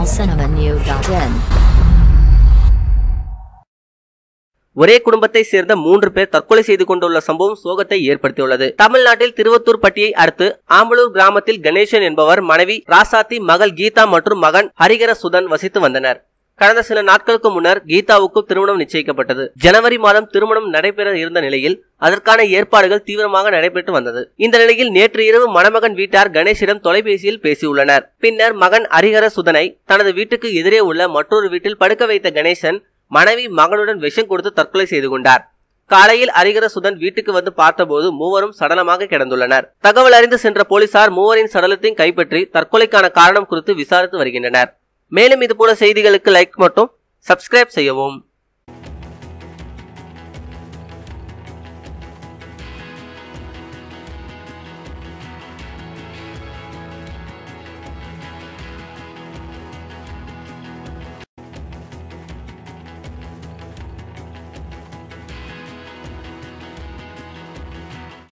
tamilcinemanew.in. ஒரே குடும்பத்தை சேர்ந்த 3 பேர் தற்கொலை செய்து கொண்டுள்ள சம்பவம் சோகத்தை ஏற்படுத்தியுள்ளது. தமிழ்நாட்டில் திருவத்தூர் பட்டியை அடுத்து ஆம்பலூர் கிராமத்தில் கணேசன் என்பவர் மனைவி ராசாத்தி, மகள் கீதா மற்றும் மகன் ஹரிகர சுதன் வசித்து வந்தனர். கடந்த சில நாட்களுக்கு முன்னர் கீதாவுக்கு திருமணம் நிச்சயிக்கப்பட்டது. ஜனவரி மாதம் திருமணம் நடைபெற இருந்த நிலையில் அதற்கான ஏற்பாடுகள் தீவிரமாக நடைபெற்று வந்தது. இந்த நிலையில் நேற்று இரவு மணமகன் வீட்டார் கணேஷிடம் தொலைபேசியில் பேசியுள்ளனர். பின்னர் மகன் ஹரிகர சுதனை தனது வீட்டுக்கு எதிரே உள்ள மற்றொரு வீட்டில் படுக்க வைத்த கணேசன் மனைவி மகனுடன் விஷம் கொடுத்து தற்கொலை செய்து கொண்டார். காலையில் ஹரிகர சுதன் வீட்டுக்கு வந்து பார்த்தபோது மூவரும் சடலமாக கிடந்துள்ளனர். தகவல் அறிந்து சென்ற போலீசார் மூவரின் சடலத்தையும் கைப்பற்றி தற்கொலைக்கான காரணம் குறித்து விசாரித்து வருகின்றனர். மேலும் இதுபோல செய்திகளுக்கு லைக் மற்றும் சப்ஸ்கிரைப் செய்யவும்.